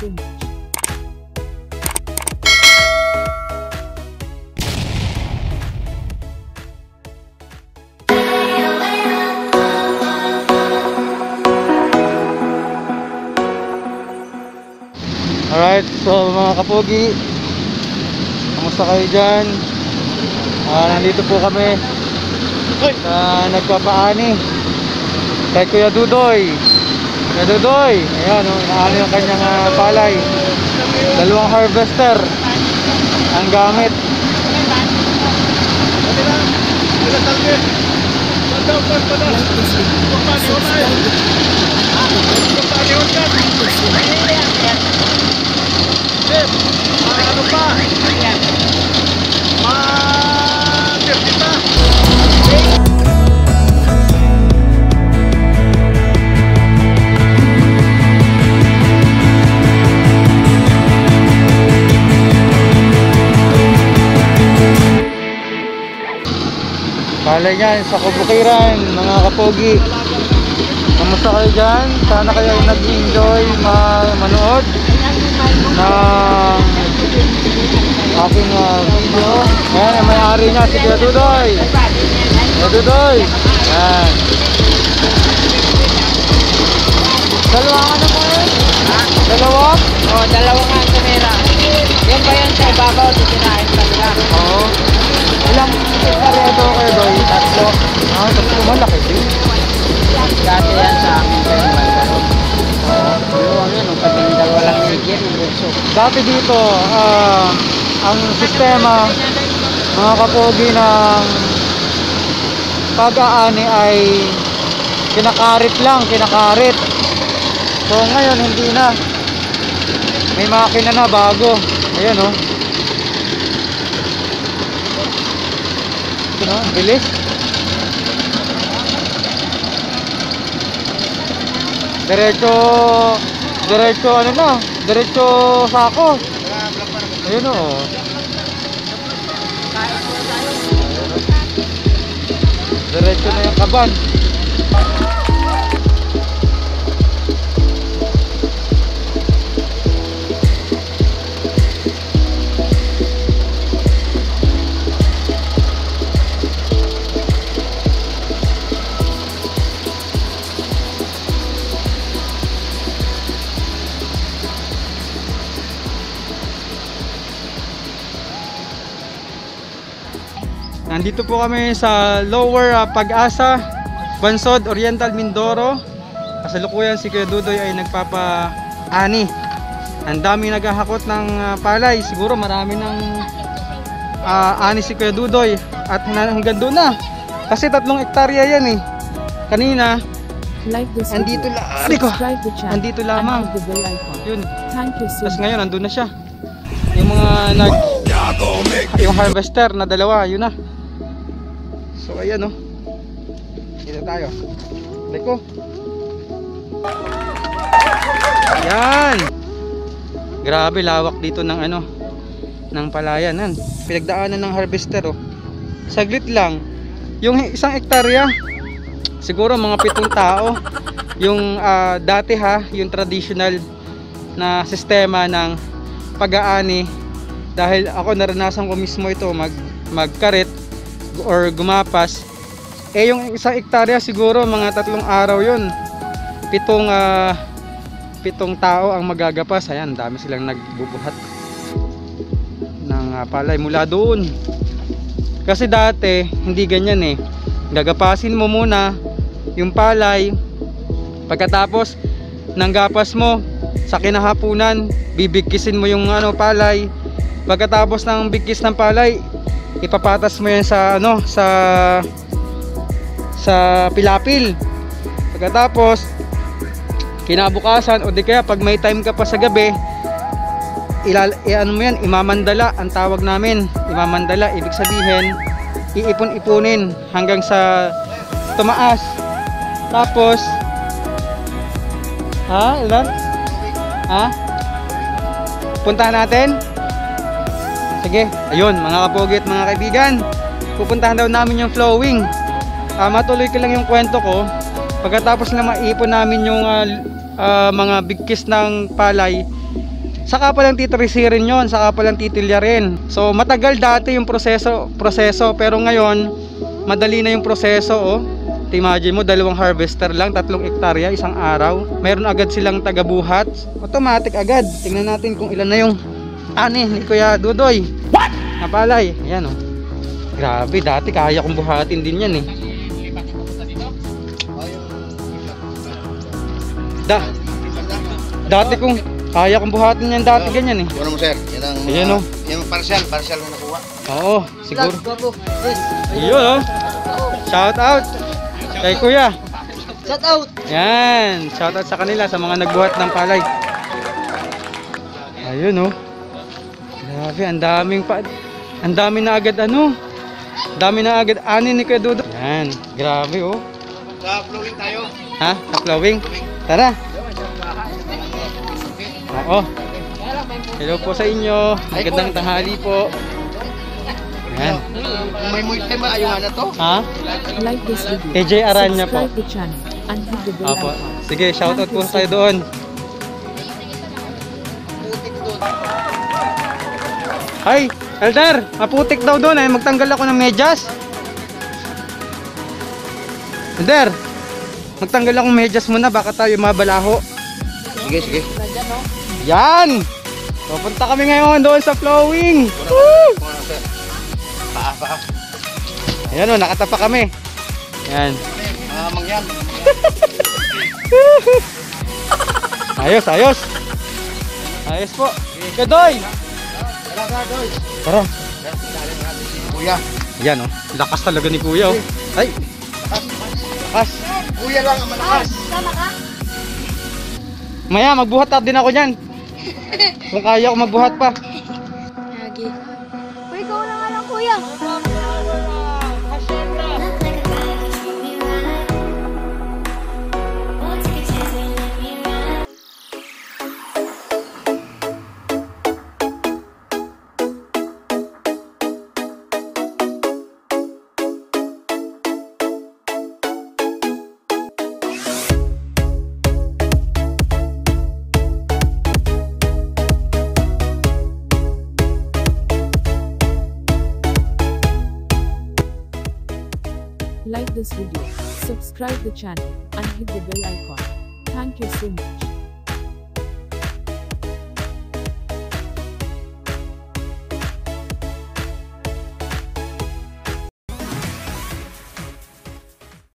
so much. Alright, so mga kapogi, kamusta kayo dyan? Nandito po kami na nagpapaani kay Kuya Dudoy. Kuya Dudoy, ayan, inaani ang kanyang palay. 2 harvester ang gamit. Ano pa? Ma-dirty pa. Palay yan sa Kubukiran, mga kapogi. Kamusta kayo dyan? Sana kayo ay nag-enjoy manood ng aking video. Ayan, ang may-ari niya si Kuya Dudoy. Kuya Dudoy, ayan. Dalawa ka na po yun? Ha? Dalawa? Oo, 2 nga ang kamera. Yan ba yan sa ibabaw? Titirahin pa sila. Oo. Ilang hektarya ito kayo doy? 3. Tapos malaki din. Dati yan sa amin sa Ibabaw. Pero ano yun, kaming 2 lang higit yung bulso. Dati dito, ang sistema, mga kapogi, ng pag-aani ay kinakarit lang, kinakarit. So ngayon hindi na. May makina na bago. Ayan o. Ito na, bilis. Diretso ano na, diretso sako. Ayun o. Diretso na yung kaban. Nandito po kami sa Lower Pag-asa, Bansod, Oriental, Mindoro. Kasalukuyan si Kuya Dudoy ay nagpapaani. Ang dami naghahakot ng palay. Siguro marami ng ani si Kuya Dudoy. At hanggang doon na. Kasi 3 hektarya yan eh. Kanina, Like this andito video, lang. subscribe the channel, Andito lamang. and hit the bell icon. Yun. Thank you so Tapos much. ngayon, andun na siya. Yung mga yung harvester na 2, yun na. So ayan o. Dito tayo. Liko. Ayan. Grabe lawak dito ng ano, ng palayan. Yan. Pinagdaanan ng harvester o. Saglit lang. Yung 1 hektarya, siguro mga 7 tao. Yung dati yung traditional na sistema ng pag-aani. Dahil ako naranasan ko mismo ito magkarit or gumapas. Yung 1 hektarya siguro mga 3 araw yun. 7 tao ang magagapas. Ayan, dami silang nagbubuhat ng palay mula doon. Kasi dati hindi ganyan eh. Gagapasin mo muna yung palay. Pagkatapos ng gapas mo sa kinahapunan, bibigkisin mo yung palay. Pagkatapos ng bigkis ng palay, ipapatas mo yan sa sa pilapil. Pagkatapos kinabukasan o di kaya pag may time ka pa sa gabi, ano mo yan, imamandala ang tawag namin. Imamandala, ibig sabihin iipon-ipunin hanggang sa tumaas. Tapos ilan? Puntahan natin. Sige, ayun mga kapogi at mga kaibigan, pupuntahan daw namin yung flowing. Matuloy ko lang yung kwento ko. Pagkatapos na maipon namin yung mga bigkis ng palay, Saka pa lang titrisirin yon, saka pa lang titilyarin. So matagal dati yung proseso, pero ngayon madali na yung proseso. Oh, imagine mo, 2 harvester lang, 3 hektarya, isang araw. Mayroon agad silang tagabuhat, automatic agad. Tingnan natin kung ilan na yung ani ni Kuya Dudoy. What? Napalay, ayan oh. Grabe, dati kaya kong buhatin din yan eh. Dati kong kaya kong buhatin yan dati, ganyan eh. Ano mo sir? Yan ang Ayan, oh. yung partial na nakuha. Oo, siguro. Ayun oh. Shout out kay Kuya. Shout out! Yan, shout out sa kanila, sa mga nagbuhat ng palay. Ayun oh. Grabe, ang dami na agad ano. Dami na agad ani ni Kuya Dudo. Yan, grabe oh. Sa flowing tayo. Ha? Sa flowing? Tara. Oo. Hello po sa inyo. Magandang tanghali po. Yan. Kung may multi ba ayun na to? Ha? Like this video. AJ Aranya po. Subscribe the channel and hit the bell Apo. icon. Sige, shoutout po tayo doon. Ay, Elder, maputik daw doon eh. Magtanggal ako ng medyas. Elder, magtanggal ako ng medyas muna, baka tayo mabalaho. Sige. Yan! Pupunta kami ngayon doon sa flowing. Woo! Kung ano sir? Paa. Ayan o, nakatapa kami. Yan. Mangyan. Ayos. Ayos po. Kadoy! Tara. Kuya. Yan o, lakas talaga ni Kuya o. Ay! Lakas. Kuya lang ang malakas. Maya, magbuhat din ako dyan. Kung kaya ko magbuhat pa. Lagi. Uy, ikaw na nga lang, kuya. Like this video, subscribe the channel and hit the bell icon. Thank you so much.